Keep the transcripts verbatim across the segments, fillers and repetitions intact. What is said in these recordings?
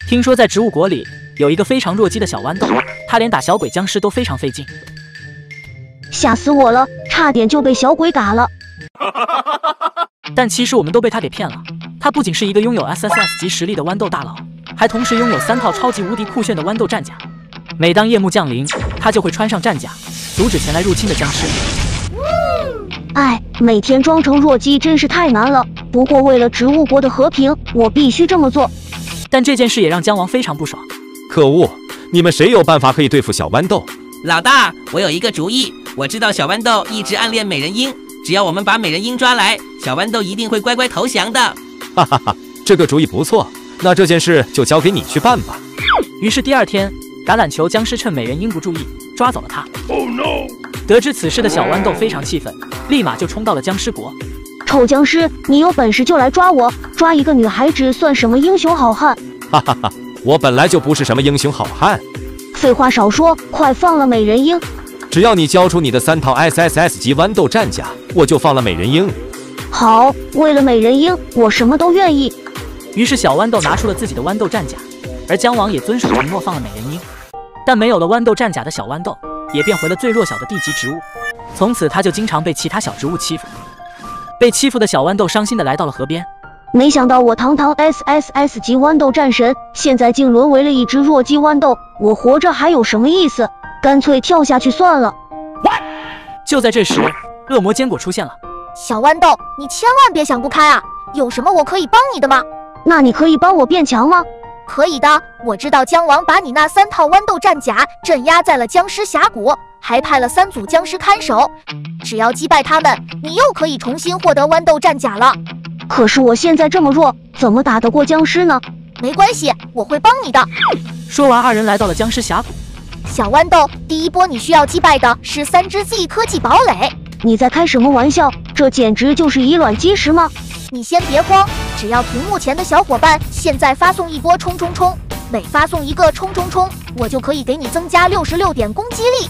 听说在植物国里有一个非常弱鸡的小豌豆，它连打小鬼僵尸都非常费劲。 吓死我了，差点就被小鬼嘎了。 但其实我们都被他给骗了。他不仅是一个拥有 S S S 级实力的豌豆大佬，还同时拥有三套超级无敌酷炫的豌豆战甲。每当夜幕降临，他就会穿上战甲，阻止前来入侵的僵尸。 哎，每天装成弱鸡真是太难了。不过为了植物国的和平，我必须这么做。 但这件事也让姜王非常不爽。 可恶！你们谁有办法可以对付小豌豆？ 老大，我有一个主意。我知道小豌豆一直暗恋美人鹰，只要我们把美人鹰抓来，小豌豆一定会乖乖投降的。 哈哈哈，这个主意不错。那这件事就交给你去办吧。 于是第二天，橄榄球僵尸趁美人鹰不注意，抓走了他。 Oh no！ 得知此事的小豌豆非常气愤，立马就冲到了僵尸国。 臭僵尸，你有本事就来抓我！抓一个女孩子算什么英雄好汉？ 哈哈哈，我本来就不是什么英雄好汉。 废话少说，快放了美人鹰！ 只要你交出你的三套 S S S 级豌豆战甲，我就放了美人鹰。 好，为了美人鹰，我什么都愿意。 于是小豌豆拿出了自己的豌豆战甲，而姜王也遵守承诺放了美人鹰。但没有了豌豆战甲的小豌豆，也变回了最弱小的地级植物。从此他就经常被其他小植物欺负。被欺负的小豌豆伤心的来到了河边。 没想到我堂堂 S S S 级豌豆战神，现在竟沦为了一只弱鸡豌豆，我活着还有什么意思？干脆跳下去算了。 就在这时，恶魔坚果出现了。 小豌豆，你千万别想不开啊！有什么我可以帮你的吗？ 那你可以帮我变强吗？ 可以的，我知道姜王把你那三套豌豆战甲镇压在了僵尸峡谷，还派了三组僵尸看守，只要击败他们，你又可以重新获得豌豆战甲了。 可是我现在这么弱，怎么打得过僵尸呢？ 没关系，我会帮你的。 说完，二人来到了僵尸峡谷。 小豌豆，第一波你需要击败的是三只 Z 科技堡垒。 你在开什么玩笑？这简直就是以卵击石吗？ 你先别慌，只要屏幕前的小伙伴现在发送一波冲冲冲，每发送一个冲冲冲，我就可以给你增加六十六点攻击力。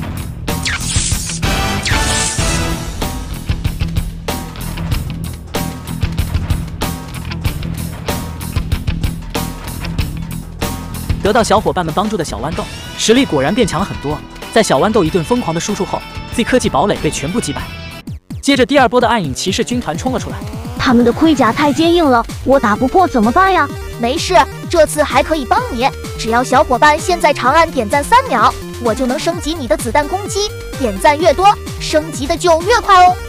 得到小伙伴们帮助的小豌豆，实力果然变强了很多。在小豌豆一顿疯狂的输出后 ，Z 科技堡垒被全部击败。接着第二波的暗影骑士军团冲了出来， 他们的盔甲太坚硬了，我打不过怎么办呀？ 没事，这次还可以帮你，只要小伙伴现在长按点赞三秒，我就能升级你的子弹攻击，点赞越多，升级的就越快哦。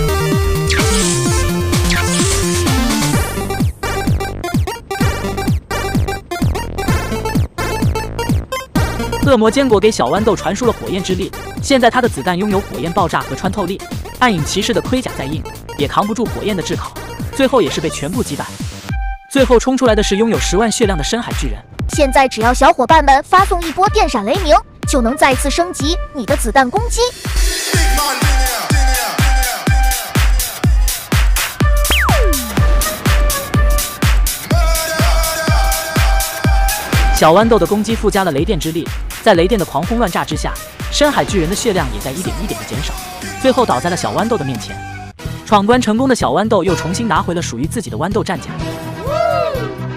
恶魔坚果给小豌豆传输了火焰之力，现在他的子弹拥有火焰爆炸和穿透力。暗影骑士的盔甲再硬，也扛不住火焰的炙烤，最后也是被全部击败。最后冲出来的是拥有十万血量的深海巨人。 现在只要小伙伴们发送一波电闪雷鸣，就能再次升级你的子弹攻击。 小豌豆的攻击附加了雷电之力，在雷电的狂轰乱炸之下，深海巨人的血量也在一点一点的减少，最后倒在了小豌豆的面前。闯关成功的小豌豆又重新拿回了属于自己的豌豆战甲。